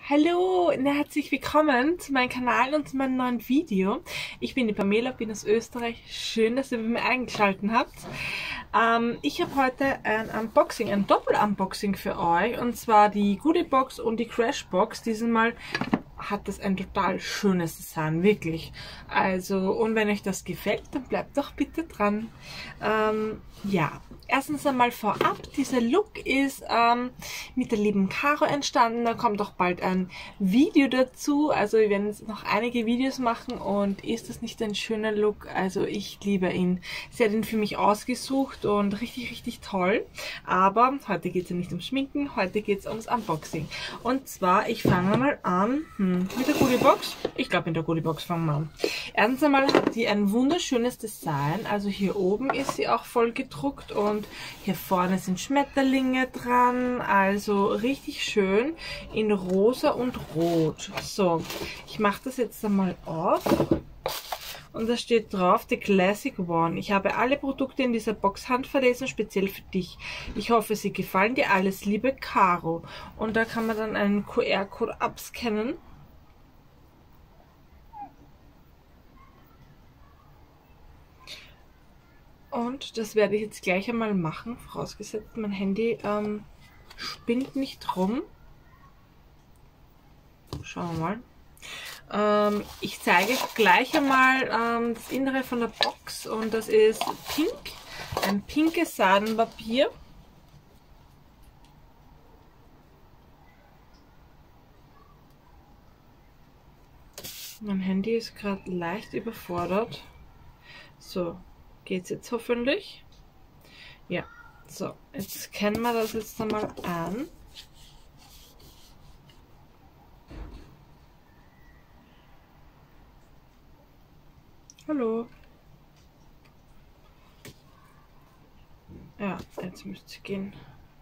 Hallo und herzlich willkommen zu meinem Kanal und zu meinem neuen Video. Ich bin die Pamela, bin aus Österreich. Schön, dass ihr bei mir eingeschaltet habt. Ich habe heute ein Unboxing, ein Doppel-Unboxing für euch. Und zwar die Goodie Box und die Crash Box. Diesmal hat das ein total schönes Design, wirklich. Also, und wenn euch das gefällt, dann bleibt doch bitte dran. Ja, erstens einmal vorab, dieser Look ist mit der lieben Caro entstanden. Da kommt auch bald ein Video dazu. Also wir werden jetzt noch einige Videos machen und ist das nicht ein schöner Look? Also ich liebe ihn. Sie hat ihn für mich ausgesucht und richtig, richtig toll. Aber heute geht es ja nicht ums Schminken, heute geht es ums Unboxing. Und zwar, ich fange mal an mit der Goodie Box. Ich glaube, in der Goodie Box fangen wir an. Erstens einmal hat die ein wunderschönes Design. Also hier oben ist sie auch voll gedruckt und hier vorne sind Schmetterlinge dran. Also richtig schön in rosa und rot. So, ich mache das jetzt einmal auf. Und da steht drauf, The Classic One. Ich habe alle Produkte in dieser Box handverlesen, speziell für dich. Ich hoffe, sie gefallen dir. Alles Liebe, Caro. Und da kann man dann einen QR-Code abscannen. Und das werde ich jetzt gleich einmal machen, vorausgesetzt mein Handy spinnt nicht rum. Schauen wir mal. Ich zeige euch gleich einmal das Innere von der Box und das ist pink, ein pinkes Seidenpapier. Mein Handy ist gerade leicht überfordert. So. Geht es jetzt hoffentlich? Ja, so, jetzt scannen wir das jetzt einmal an. Hallo. Ja, jetzt müsste es gehen.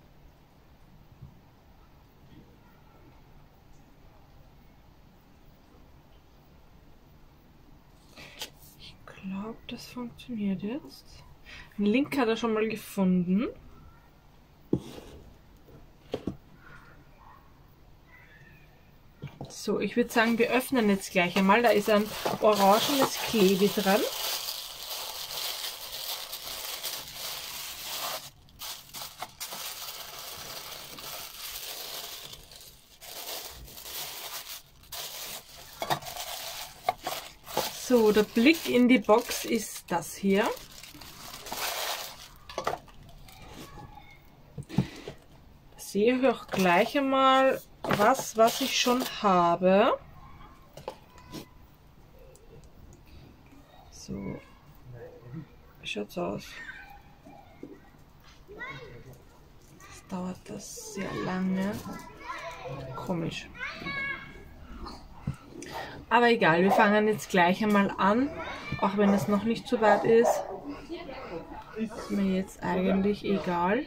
Ich glaube, das funktioniert jetzt. Einen Link hat er schon mal gefunden. So, ich würde sagen, wir öffnen jetzt gleich einmal. Da ist ein orangenes Klebe dran. So, der Blick in die Box ist das hier. Sehe ich auch gleich einmal was ich schon habe. So, wie schaut's aus? Das dauert das sehr lange. Komisch. Aber egal, wir fangen jetzt gleich einmal an, auch wenn es noch nicht so weit ist. Ist mir jetzt eigentlich egal.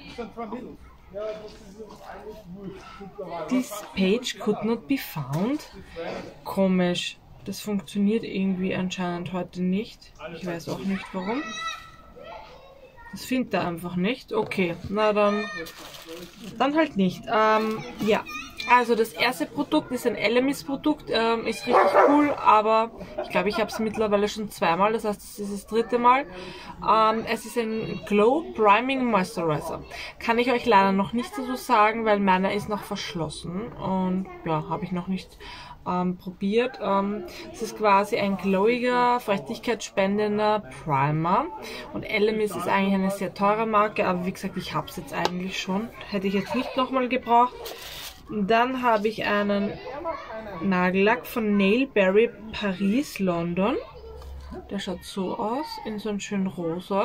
This page could not be found. Komisch, das funktioniert irgendwie anscheinend heute nicht. Ich weiß auch nicht warum. Das findet er einfach nicht. Okay, na dann halt nicht. Ja. Also das erste Produkt ist ein Elemis Produkt, ist richtig cool, aber ich glaube, ich habe es mittlerweile schon zweimal, das heißt, das ist das dritte Mal. Es ist ein Glow Priming Moisturizer. Kann ich euch leider noch nicht dazu sagen, weil meiner ist noch verschlossen und ja, habe ich noch nicht probiert. Es ist quasi ein glowiger, feuchtigkeitsspendender Primer und Elemis ist eigentlich eine sehr teure Marke, aber wie gesagt, ich habe es jetzt eigentlich schon, hätte ich jetzt nicht nochmal gebraucht. Dann habe ich einen Nagellack von Nailberry Paris London. Der schaut so aus, in so einem schönen Rosa.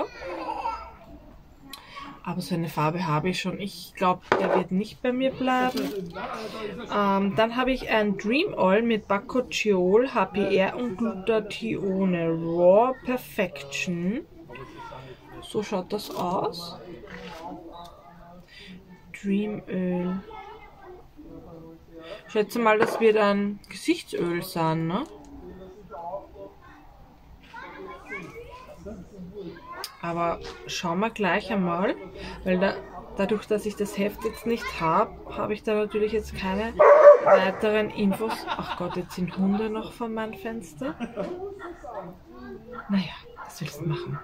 Aber so eine Farbe habe ich schon. Ich glaube, der wird nicht bei mir bleiben. Dann habe ich ein Dream Oil mit Bakuchiol, HPR und Glutathione. Raw Perfection. So schaut das aus. Dream Öl. Ich schätze mal, das wird ein Gesichtsöl sein, ne? Aber schauen wir gleich einmal, weil dadurch, dass ich das Heft jetzt nicht habe, habe ich da natürlich jetzt keine weiteren Infos. Ach Gott, jetzt sind Hunde noch vor meinem Fenster. Naja, was willst du machen?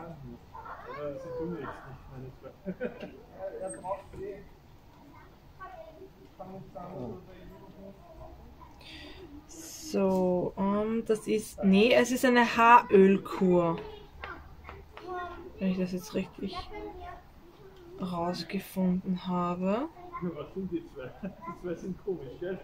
So, das ist, nee, es ist eine Haarölkur. Wenn ich das jetzt richtig rausgefunden habe. Was sind die zwei? Die zwei sind komisch, gell?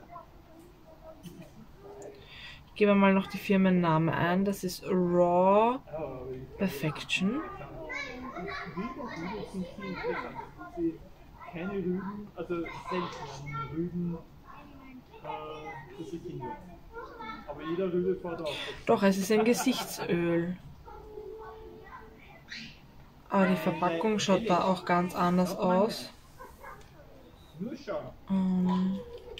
Ich gebe mal noch die Firmennamen ein. Das ist Raw Perfection. Rüden sind viel interessant. Sie keine Rüden, also selten Rüden, das ich finde. Aber jeder Rüde fährt auch. Doch, es ist ein Gesichtsöl. Aber die Verpackung schaut da auch ganz anders aus. Nur schauen.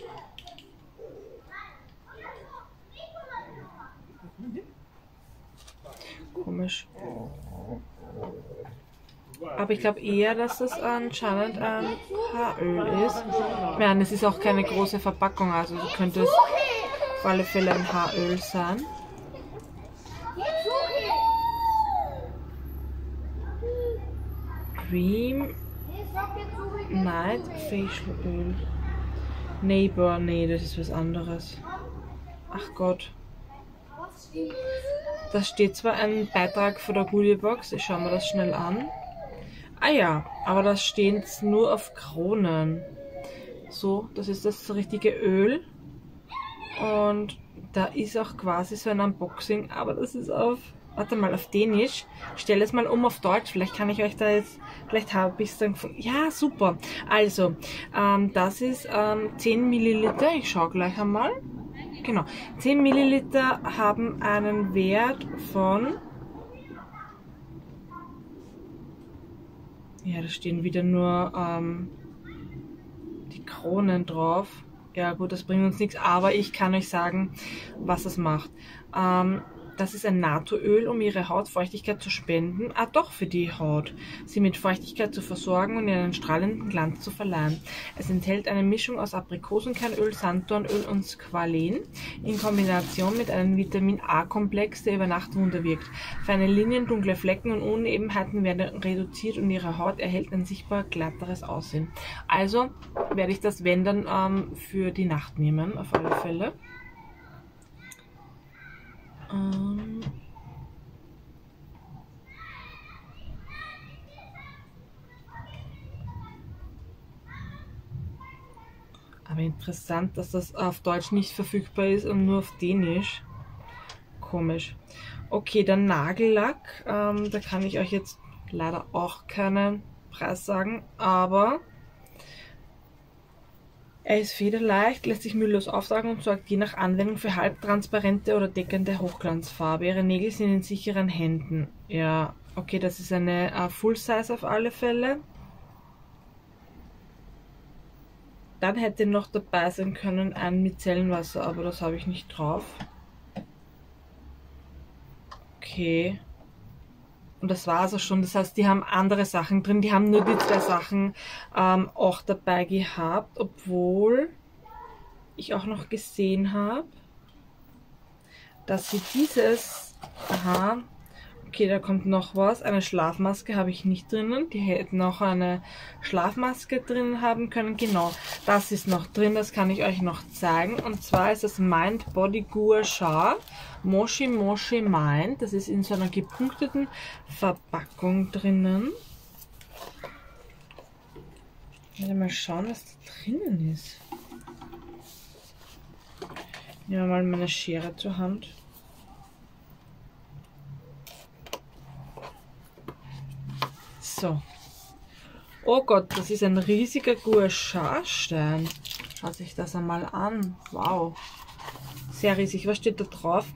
Komisch. Aber ich glaube eher, dass das anscheinend ein Haaröl ist. Ja, es ist auch keine große Verpackung, also könnte es auf alle Fälle ein Haaröl sein. Cream Night Facial Öl. Neighbor, nee, das ist was anderes. Ach Gott. Da steht zwar ein Beitrag für der Goodiebox, ich schaue mir das schnell an. Ah ja, aber das steht nur auf Kronen. So, das ist das richtige Öl. Und da ist auch quasi so ein Unboxing, aber das ist auf, warte mal, auf Dänisch. Ich stelle es mal um auf Deutsch, vielleicht kann ich euch da jetzt, vielleicht habe ich es dann gefunden. Ja, super. Also, das ist 10 Milliliter, ich schaue gleich einmal. Genau, 10 Milliliter haben einen Wert von, ja, da stehen wieder nur die Kronen drauf. Ja gut, das bringt uns nichts, aber ich kann euch sagen, was es macht. Das ist ein NATO-Öl, um ihre Hautfeuchtigkeit zu spenden. Ah doch, für die Haut. Sie mit Feuchtigkeit zu versorgen und ihr einen strahlenden Glanz zu verleihen. Es enthält eine Mischung aus Aprikosenkernöl, Sanddornöl und Squalen in Kombination mit einem Vitamin-A-Komplex, der über Nacht Wunder wirkt. Feine Linien, dunkle Flecken und Unebenheiten werden reduziert und ihre Haut erhält ein sichtbar glatteres Aussehen. Also werde ich das, wenn dann, für die Nacht nehmen, auf alle Fälle. Aber interessant, dass das auf Deutsch nicht verfügbar ist und nur auf Dänisch. Komisch. Okay, der Nagellack, da kann ich euch jetzt leider auch keinen Preis sagen, aber er ist federleicht, lässt sich mühelos auftragen und sorgt je nach Anwendung für halbtransparente oder deckende Hochglanzfarbe. Ihre Nägel sind in sicheren Händen. Ja, okay, das ist eine Full Size auf alle Fälle. Dann hätte noch dabei sein können ein Micellenwasser, aber das habe ich nicht drauf. Okay. Und das war also schon, das heißt, die haben andere Sachen drin, die haben nur die zwei Sachen auch dabei gehabt, obwohl ich auch noch gesehen habe, dass sie dieses, aha, okay, da kommt noch was, eine Schlafmaske habe ich nicht drinnen, die hätten auch eine Schlafmaske drin haben können, genau, das ist noch drin, das kann ich euch noch zeigen, und zwar ist das Mind Body Gua Sha Moshi Moshi Mind, das ist in so einer gepunkteten Verpackung drinnen. Ich werde mal schauen, was da drinnen ist. Nehmen wir mal meine Schere zur Hand. So. Oh Gott, das ist ein riesiger Gua Sha Stein. Schaut sich das einmal an. Wow. Sehr riesig. Was steht da drauf?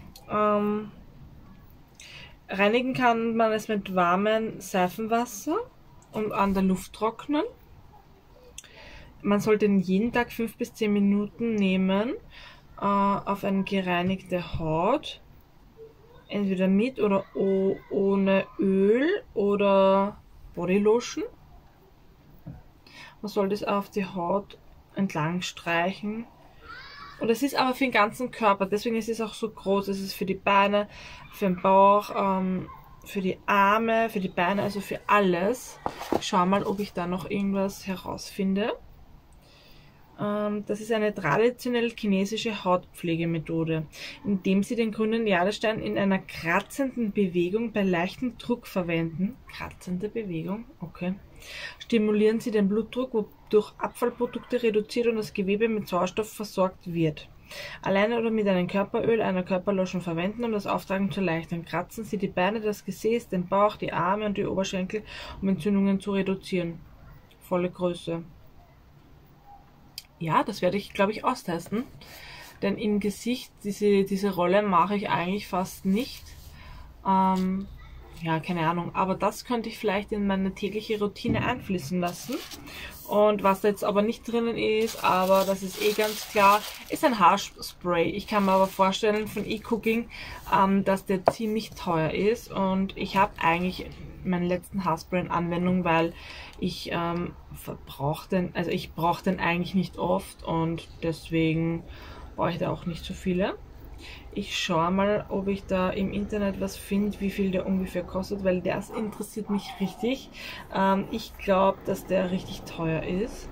Reinigen kann man es mit warmem Seifenwasser und an der Luft trocknen. Man sollte ihn jeden Tag 5 bis 10 Minuten nehmen auf eine gereinigte Haut. Entweder mit oder ohne Öl oder Bodylotion. Man sollte es auf die Haut entlang streichen. Und es ist aber für den ganzen Körper, deswegen ist es auch so groß. Es ist für die Beine, für den Bauch, für die Arme, für die Beine, also für alles. Ich schau mal, ob ich da noch irgendwas herausfinde. Das ist eine traditionell chinesische Hautpflegemethode, indem sie den grünen Jadestein in einer kratzenden Bewegung bei leichtem Druck verwenden. Kratzende Bewegung, okay. Stimulieren sie den Blutdruck, wodurch Abfallprodukte reduziert und das Gewebe mit Sauerstoff versorgt wird. Alleine oder mit einem Körperöl, einer Körperlotion verwenden, um das Auftragen zu erleichtern. Kratzen sie die Beine, das Gesäß, den Bauch, die Arme und die Oberschenkel, um Entzündungen zu reduzieren. Volle Größe. Ja, das werde ich, glaube ich, austesten. Denn im Gesicht, diese Rolle mache ich eigentlich fast nicht. Ja, keine Ahnung. Aber das könnte ich vielleicht in meine tägliche Routine einfließen lassen. Und was da jetzt aber nicht drinnen ist, aber das ist eh ganz klar, ist ein Haarspray. Ich kann mir aber vorstellen von eCooking, dass der ziemlich teuer ist. Und ich habe eigentlich meinen letzten Haarspray in Anwendung, weil ich brauche den eigentlich nicht oft und deswegen brauche ich da auch nicht so viele. Ich schaue mal, ob ich da im Internet was finde, wie viel der ungefähr kostet, weil das interessiert mich richtig. Ich glaube, dass der richtig teuer ist.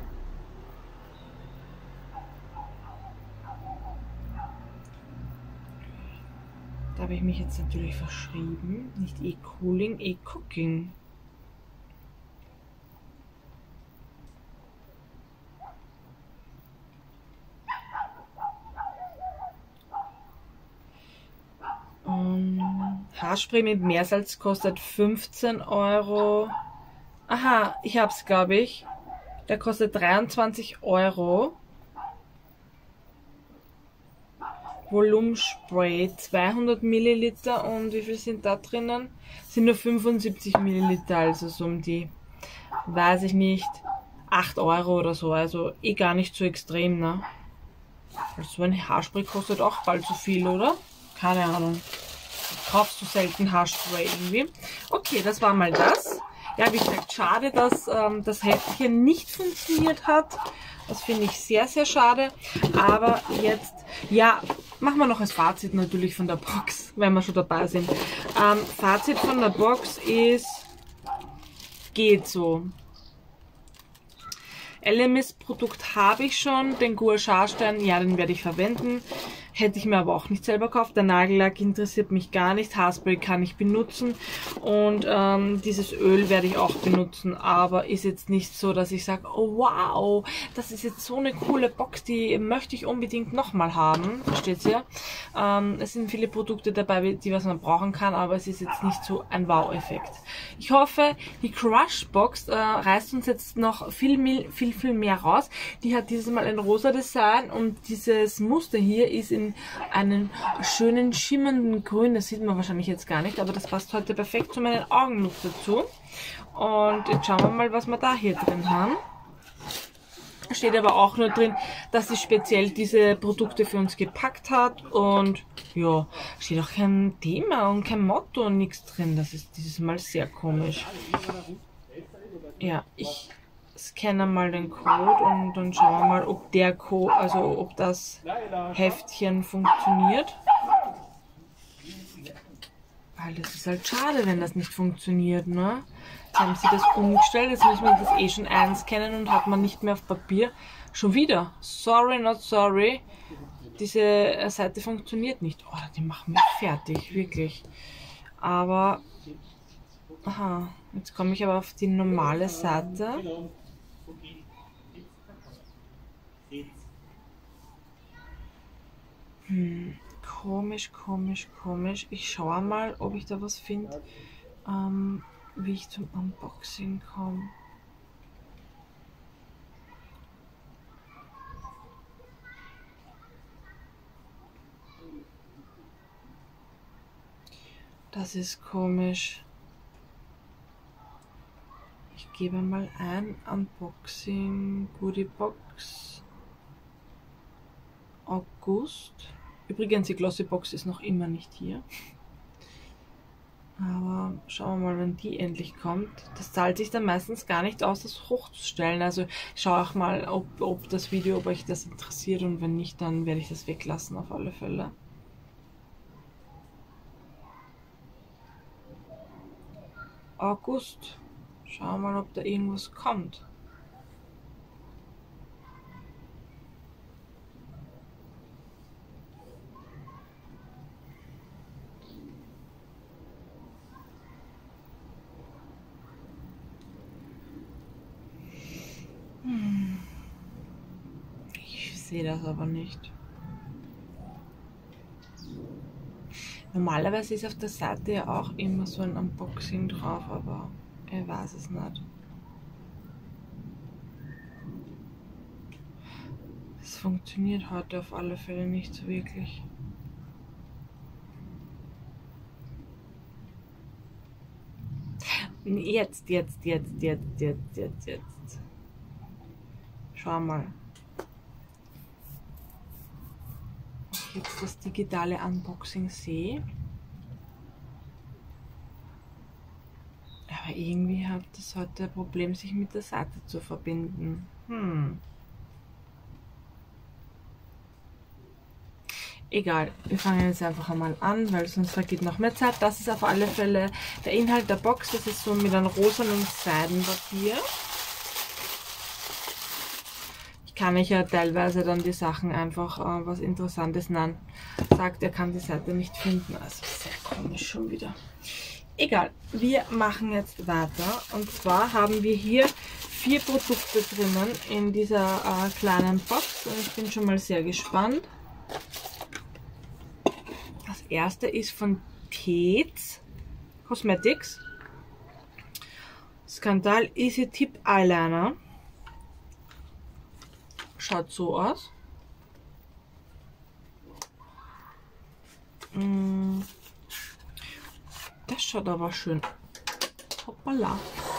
Da habe ich mich jetzt natürlich verschrieben. Nicht eCooling, eCooking. Haarspray mit Meersalz kostet 15 Euro. Aha, ich hab's, glaube ich. Der kostet 23 Euro. Volumenspray 200 Milliliter und wie viel sind da drinnen? Sind nur 75 Milliliter, also so um die, weiß ich nicht, 8 Euro oder so, also eh gar nicht so extrem, ne? Also so ein Haarspray kostet auch bald so viel, oder? Keine Ahnung. Kaufst du selten Haarspray irgendwie? Okay, das war mal das. Ja, wie gesagt, schade, dass das Heftchen nicht funktioniert hat. Das finde ich sehr, sehr schade. Aber jetzt, ja, machen wir noch das Fazit natürlich von der Box, wenn wir schon dabei sind. Fazit von der Box ist, geht so. LMS-Produkt habe ich schon, den Gouache Haarstein, ja, den werde ich verwenden. Hätte ich mir aber auch nicht selber gekauft. Der Nagellack interessiert mich gar nicht. Haarspray kann ich benutzen. Und dieses Öl werde ich auch benutzen. Aber ist jetzt nicht so, dass ich sage, oh wow, das ist jetzt so eine coole Box, die möchte ich unbedingt nochmal haben. Versteht ihr? Es sind viele Produkte dabei, die was man brauchen kann, aber es ist jetzt nicht so ein Wow-Effekt. Ich hoffe, die Crush Box reißt uns jetzt noch viel mehr raus. Die hat dieses Mal ein rosa Design und dieses Muster hier ist in einen schönen schimmernden Grün. Das sieht man wahrscheinlich jetzt gar nicht, aber das passt heute perfekt zu meinen Augenlook dazu. Und jetzt schauen wir mal, was wir da hier drin haben. Steht aber auch nur drin, dass sie speziell diese Produkte für uns gepackt hat. Und ja, steht auch kein Thema und kein Motto und nichts drin. Das ist dieses Mal sehr komisch. Ja, ich scanne mal den Code und dann schauen wir mal, ob der Code, also ob das Heftchen funktioniert. Weil das ist halt schade, wenn das nicht funktioniert, ne? Jetzt haben sie das umgestellt, jetzt müssen wir das eh schon einscannen und hat man nicht mehr auf Papier. Schon wieder. Sorry, not sorry. Diese Seite funktioniert nicht. Oh, die machen mich fertig, wirklich. Aber, aha, jetzt komme ich aber auf die normale Seite. Komisch. Ich schaue mal, ob ich da was finde, wie ich zum Unboxing komme. Das ist komisch. Ich gebe mal ein Unboxing Goodie Box August. Übrigens, die Glossy Box ist noch immer nicht hier. Aber schauen wir mal, wenn die endlich kommt. Das zahlt sich dann meistens gar nicht aus, das hochzustellen. Also schaue auch mal, ob das Video, ob euch das interessiert, und wenn nicht, dann werde ich das weglassen auf alle Fälle. August. Schauen wir mal, ob da irgendwas kommt. Ich sehe das aber nicht. Normalerweise ist auf der Seite ja auch immer so ein Unboxing drauf, aber ich weiß es nicht. Es funktioniert heute auf alle Fälle nicht so wirklich. Jetzt. Schau mal. Ob ich jetzt das digitale Unboxing sehe. Aber irgendwie hat das heute ein Problem, sich mit der Seite zu verbinden. Egal, wir fangen jetzt einfach einmal an, weil sonst vergeht noch mehr Zeit. Das ist auf alle Fälle der Inhalt der Box. Das ist so mit einem rosanen Seidenpapier. Ich kann euch ja teilweise dann die Sachen einfach was Interessantes nennen. Sagt, er kann die Seite nicht finden. Also sehr komisch schon wieder. Egal, wir machen jetzt weiter. Und zwar haben wir hier 4 Produkte drinnen in dieser kleinen Box. Und ich bin schon mal sehr gespannt. Das erste ist von Kate Cosmetics. Skandal Easy Tip Eyeliner. Schaut so aus. Das schaut aber schön. Hoppala.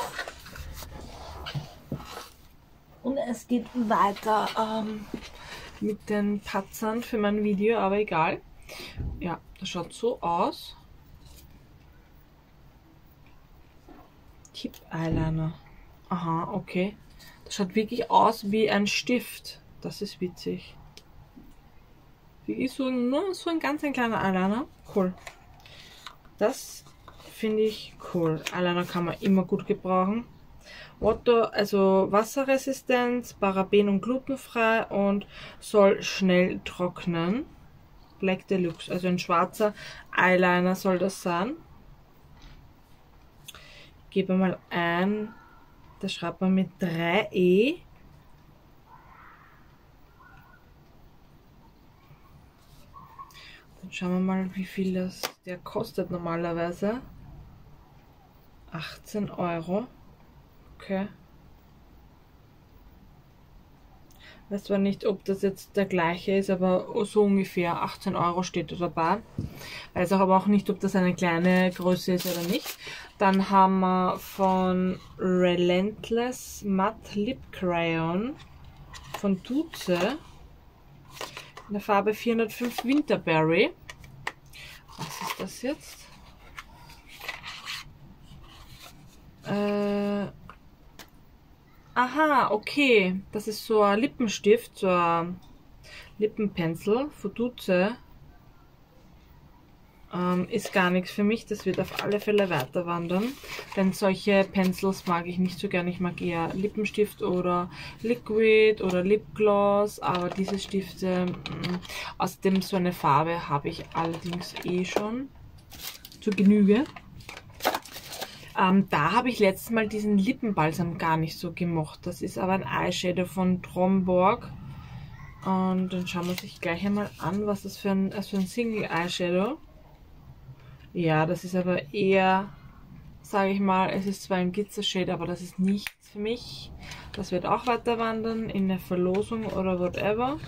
Und es geht weiter mit den Patzern für mein Video, aber egal. Ja, das schaut so aus. Tip Eyeliner. Aha, okay. Das schaut wirklich aus wie ein Stift. Das ist witzig. Wie so nur so ein ganz kleiner Eyeliner. Cool. Das finde ich cool. Eyeliner kann man immer gut gebrauchen. Also Wasserresistenz, Paraben- und glutenfrei und soll schnell trocknen. Black Deluxe, also ein schwarzer Eyeliner soll das sein. Ich gebe mal ein, da schreibt man mit 3E. Dann schauen wir mal, wie viel der kostet normalerweise. 18 Euro. Okay. Weiß zwar nicht, ob das jetzt der gleiche ist, aber so ungefähr 18 Euro steht da dabei. Weiß auch aber auch nicht, ob das eine kleine Größe ist oder nicht. Dann haben wir von Relentless Matte Lip Crayon von Duce in der Farbe 405 Winterberry. Was ist das jetzt? Aha, okay. Das ist so ein Lippenstift, so ein Lippenpencil von Duce. Ist gar nichts für mich. Das wird auf alle Fälle weiter wandern. Denn solche Pencils mag ich nicht so gern. Ich mag eher Lippenstift oder Liquid oder Lipgloss. Aber diese Stifte, außerdem so eine Farbe habe ich allerdings eh schon zur Genüge. Da habe ich letztes Mal diesen Lippenbalsam gar nicht so gemocht. Das ist aber ein Eyeshadow von Tromborg. Und dann schauen wir sich gleich einmal an, was das für ein Single Eyeshadow. Ja, das ist aber eher, sage ich mal, es ist zwar ein Glitzershade, aber das ist nichts für mich. Das wird auch weiter wandern in eine Verlosung oder whatever.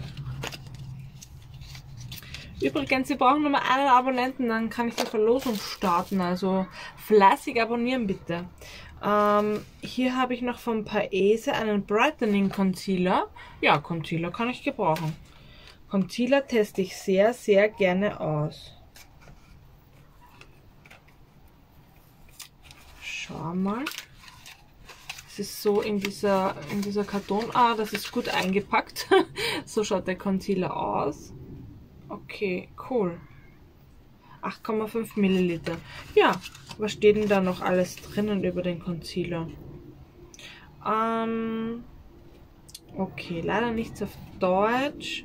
Übrigens, wir brauchen nur mal einen Abonnenten, dann kann ich die Verlosung starten. Also fleißig abonnieren bitte. Hier habe ich noch von Paese einen Brightening Concealer. Ja, Concealer kann ich gebrauchen. Concealer teste ich sehr, sehr gerne aus. schau mal. Es ist so in dieser Karton. Ah, das ist gut eingepackt. So schaut der Concealer aus. Okay, cool. 8,5 Milliliter. Ja, was steht denn da noch alles drinnen über den Concealer? Okay, leider nichts auf Deutsch.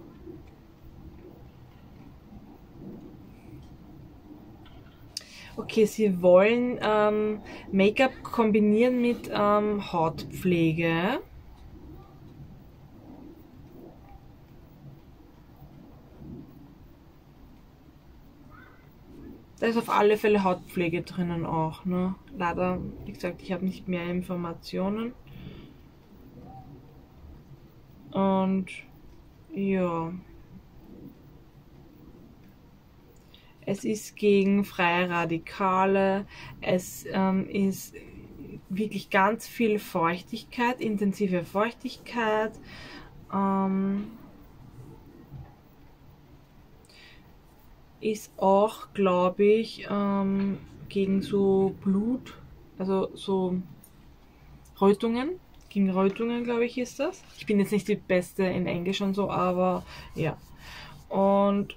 Okay, sie wollen Make-up kombinieren mit Hautpflege. Da ist auf alle Fälle Hautpflege drinnen auch, ne? Leider, wie gesagt, ich habe nicht mehr Informationen. Und ja. Es ist gegen freie Radikale. Es ist wirklich ganz viel Feuchtigkeit, intensive Feuchtigkeit. Ist auch, glaube ich, gegen so Blut, also so Rötungen. Gegen Rötungen, glaube ich, ist das. Ich bin jetzt nicht die Beste in Englisch und so, aber ja. Und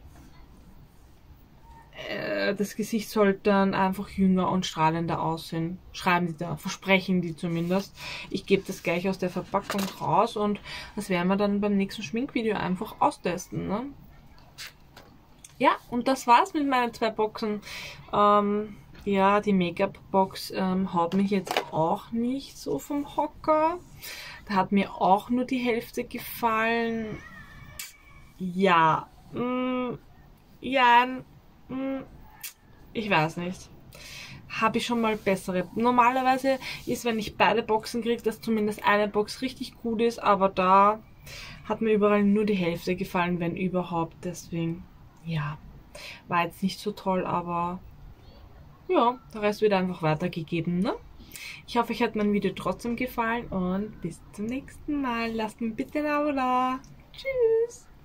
das Gesicht sollte dann einfach jünger und strahlender aussehen. Schreiben die da, versprechen die zumindest. Ich gebe das gleich aus der Verpackung raus und das werden wir dann beim nächsten Schminkvideo einfach austesten, ne? Ja, und das war's mit meinen 2 Boxen. Ja, die Make-up-Box haut mich jetzt auch nicht so vom Hocker. Da hat mir auch nur die Hälfte gefallen. Ja, ich weiß nicht. Habe ich schon mal bessere. Normalerweise ist, wenn ich beide Boxen kriege, dass zumindest eine Box richtig gut ist, aber da hat mir überall nur die Hälfte gefallen, wenn überhaupt. Deswegen, ja, war jetzt nicht so toll, aber ja, der Rest wird einfach weitergegeben, ne? Ich hoffe, euch hat mein Video trotzdem gefallen und bis zum nächsten Mal. Lasst mir bitte ein Abo da. Tschüss!